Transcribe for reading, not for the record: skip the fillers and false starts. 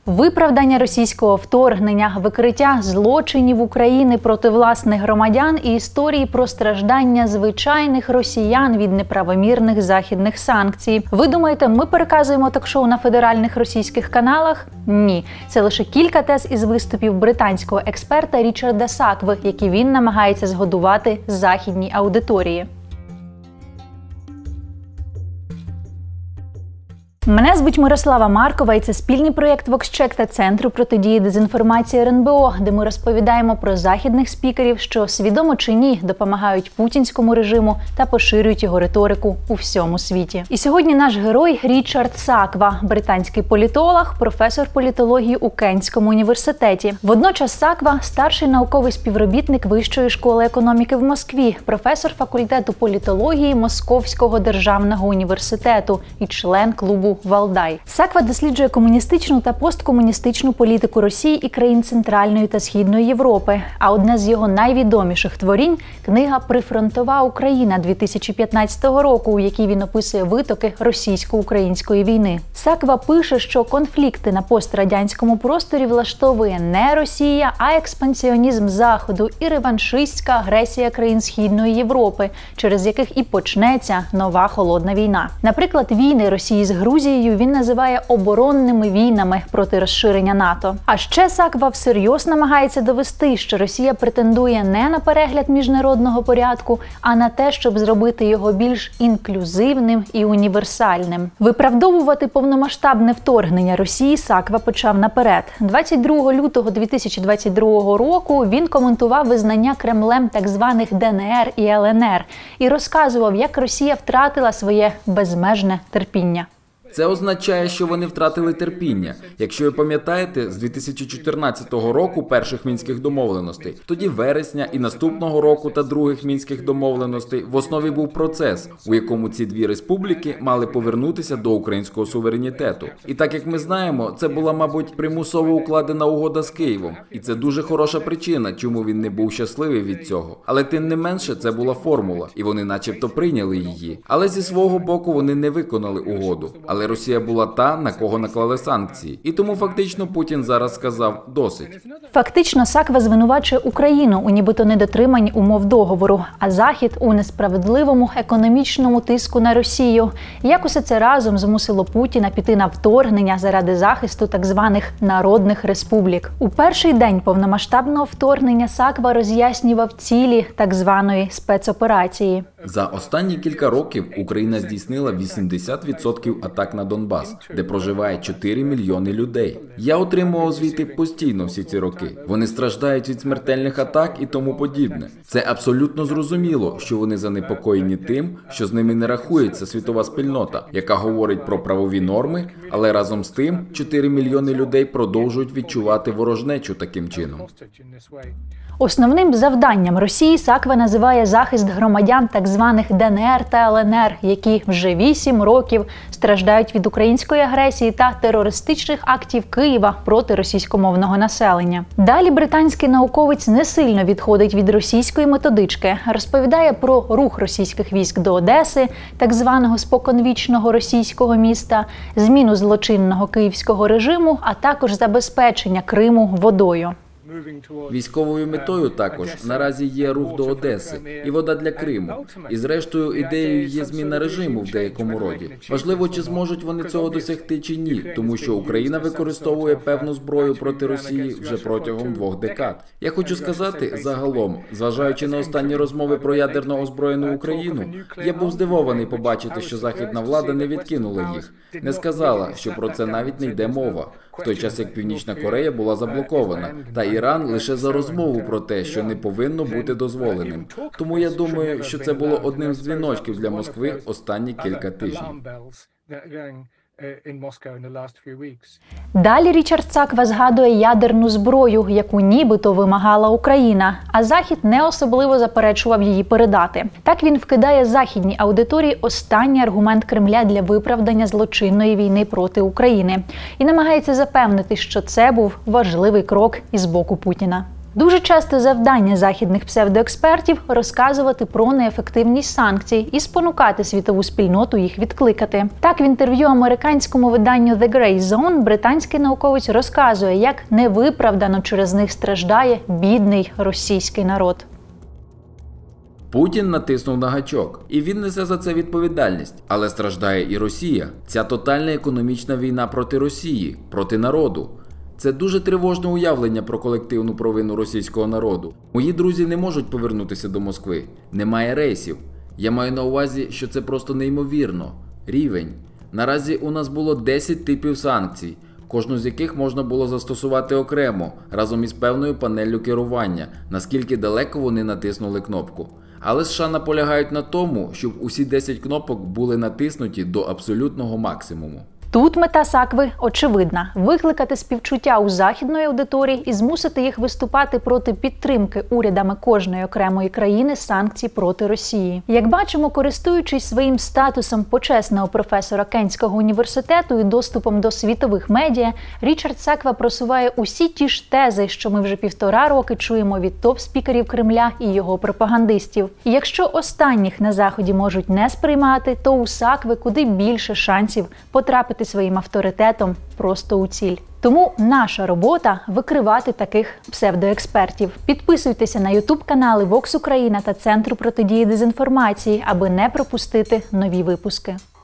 Виправдання російського вторгнення, викриття злочинів України проти власних громадян і історії про страждання звичайних росіян від неправомірних західних санкцій. Ви думаєте, ми переказуємо ток-шоу на федеральних російських каналах? Ні. Це лише кілька тез із виступів британського експерта Річарда Сакви, які він намагається згодувати західній аудиторії. Мене звуть Мирослава Маркова, і це спільний проєкт «Воксчек» та Центру протидії дезінформації РНБО, де ми розповідаємо про західних спікерів, що свідомо чи ні допомагають путінському режиму та поширюють його риторику у всьому світі. І сьогодні наш герой Річард Саква, британський політолог, професор політології у Кентському університеті. Водночас Саква – старший науковий співробітник Вищої школи економіки в Москві, професор факультету політології Московського державного університету і член клубу Валдай. Саква досліджує комуністичну та посткомуністичну політику Росії і країн Центральної та Східної Європи. А одне з його найвідоміших творінь – книга «Прифронтова Україна» 2015 року, у якій він описує витоки російсько-української війни. Саква пише, що конфлікти на пострадянському просторі влаштовує не Росія, а експансіонізм Заходу і реваншистська агресія країн Східної Європи, через яких і почнеться нова холодна війна. Наприклад, війни Росії з Грузією він називає оборонними війнами проти розширення НАТО. А ще Саква всерйоз намагається довести, що Росія претендує не на перегляд міжнародного порядку, а на те, щоб зробити його більш інклюзивним і універсальним. Виправдовувати повномасштабне вторгнення Росії Саква почав наперед. 22 лютого 2022 року він коментував визнання Кремлем так званих ДНР і ЛНР і розказував, як Росія втратила своє безмежне терпіння. Це означає, що вони втратили терпіння. Якщо ви пам'ятаєте, з 2014 року перших мінських домовленостей, тоді вересня і наступного року та других мінських домовленостей в основі був процес, у якому ці дві республіки мали повернутися до українського суверенітету. І так як ми знаємо, це була, мабуть, примусово укладена угода з Києвом. І це дуже хороша причина, чому він не був щасливий від цього. Але тим не менше, це була формула, і вони начебто прийняли її. Але зі свого боку вони не виконали угоду. Але Росія була та, на кого наклали санкції. І тому фактично Путін зараз сказав «досить». Фактично Саква звинувачує Україну у нібито недотриманні умов договору, а Захід у несправедливому економічному тиску на Росію. Як усе це разом змусило Путіна піти на вторгнення заради захисту так званих народних республік. У перший день повномасштабного вторгнення Саква роз'яснював цілі так званої спецоперації. За останні кілька років Україна здійснила 80% атак на Донбас, де проживає 4 мільйони людей. Я отримував звіти постійно всі ці роки. Вони страждають від смертельних атак і тому подібне. Це абсолютно зрозуміло, що вони занепокоєні тим, що з ними не рахується світова спільнота, яка говорить про правові норми, але разом з тим 4 мільйони людей продовжують відчувати ворожнечу таким чином. Основним завданням Росії Саква називає захист громадян так званих ДНР та ЛНР, які вже 8 років страждають від української агресії та терористичних актів Києва проти російськомовного населення. Далі британський науковець не сильно відходить від російської методички, розповідає про рух російських військ до Одеси, так званого споконвічного російського міста, зміну злочинного київського режиму, а також забезпечення Криму водою. Військовою метою також наразі є рух до Одеси і вода для Криму. І зрештою ідеєю є зміна режиму в деякому роді. Важливо, чи зможуть вони цього досягти чи ні, тому що Україна використовує певну зброю проти Росії вже протягом 2 декад. Я хочу сказати, загалом, зважаючи на останні розмови про ядерно озброєну Україну, я був здивований побачити, що західна влада не відкинула їх. Не сказала, що про це навіть не йде мова. В той час, як Північна Корея була заблокована, та Іран лише за розмову про те, що не повинно бути дозволеним. Тому я думаю, що це було одним з дзвіночків для Москви останні кілька тижнів. Далі Річард Саква згадує ядерну зброю, яку нібито вимагала Україна, а Захід не особливо заперечував її передати. Так він вкидає західній аудиторії останній аргумент Кремля для виправдання злочинної війни проти України і намагається запевнити, що це був важливий крок із боку Путіна. Дуже часто завдання західних псевдоекспертів – розказувати про неефективність санкцій і спонукати світову спільноту їх відкликати. Так, в інтерв'ю американському виданню The Grey Zone британський науковець розказує, як невиправдано через них страждає бідний російський народ. Путін натиснув на гачок, і він несе за це відповідальність. Але страждає і Росія. Ця тотальна економічна війна проти Росії, проти народу. Це дуже тривожне уявлення про колективну провину російського народу. Мої друзі не можуть повернутися до Москви. Немає рейсів. Я маю на увазі, що це просто неймовірно. Рівень. Наразі у нас було 10 типів санкцій, кожну з яких можна було застосувати окремо, разом із певною панеллю керування, наскільки далеко вони натиснули кнопку. Але США наполягають на тому, щоб усі 10 кнопок були натиснуті до абсолютного максимуму. Тут мета Сакви очевидна – викликати співчуття у західної аудиторії і змусити їх виступати проти підтримки урядами кожної окремої країни санкцій проти Росії. Як бачимо, користуючись своїм статусом почесного професора Кентського університету і доступом до світових медіа, Річард Саква просуває усі ті ж тези, що ми вже 1,5 роки чуємо від топ-спікерів Кремля і його пропагандистів. І якщо останніх на Заході можуть не сприймати, то у Сакви куди більше шансів потрапити своїм авторитетом просто у ціль. Тому наша робота – викривати таких псевдоекспертів. Підписуйтеся на YouTube-канали Vox Україна та Центру протидії дезінформації, аби не пропустити нові випуски.